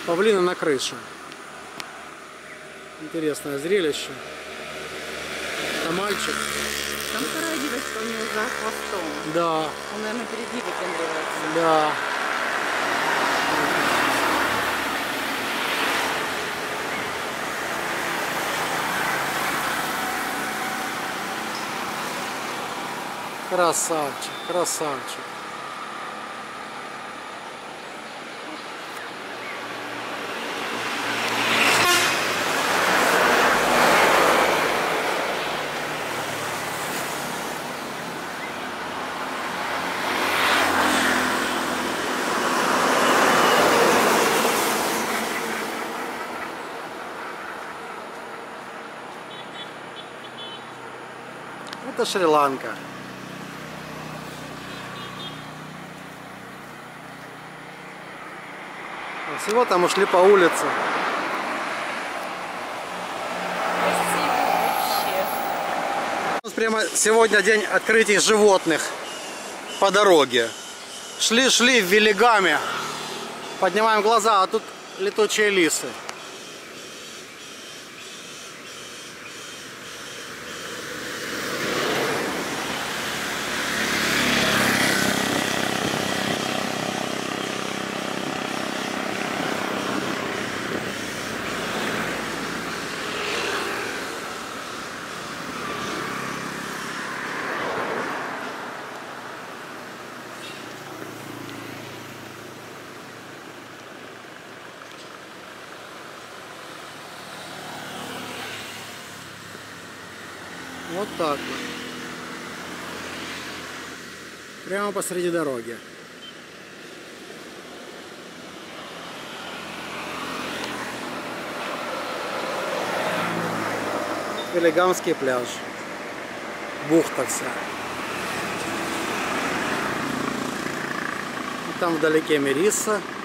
Павлины на крыше. Интересное зрелище. Это мальчик. Там вторая девочка у него за хвостом. Да. Он, наверное, перед ней выпендривается. Да. Красавчик, красавчик. Это Шри-Ланка. Всего там ушли по улице. Красиво вообще. У нас прямо сегодня день открытий животных по дороге. Шли в Велигаме. Поднимаем глаза, а тут летучие лисы. Вот так вот. Прямо посреди дороги. Велигамский пляж. Бухта вся. И там вдалеке Мериса.